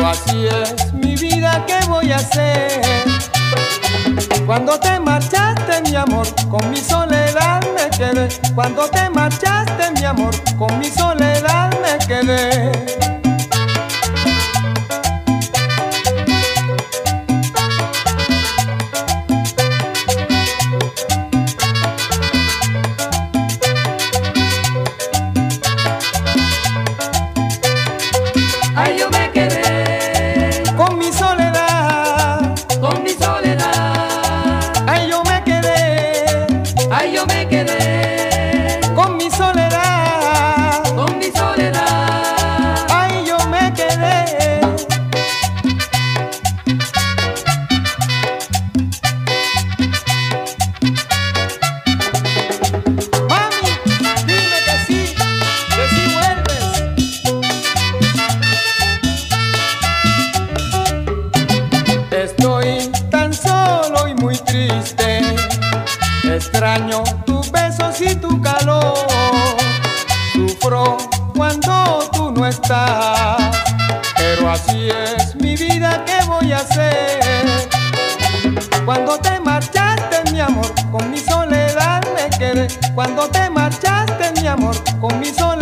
Pero así es mi vida, ¿qué voy a hacer? Cuando te marchaste, mi amor, con mi soledad me quedé. Cuando te marchaste, mi amor, con mi soledad me quedé. Ay, yo me quedé Con mi soledad, con mi soledad. ay, yo me quedé. Ay, yo me quedé Con mi soledad, con mi soledad. ay, yo me quedé. Mami, dime que sí vuelves. Estoy tan solo y muy triste, extraño tus besos y tu calor. Sufro cuando tú no estás, pero así es mi vida, ¿qué voy a hacer? Cuando te marchaste, mi amor, con mi soledad me quedé. Cuando te marchaste, mi amor, con mi soledad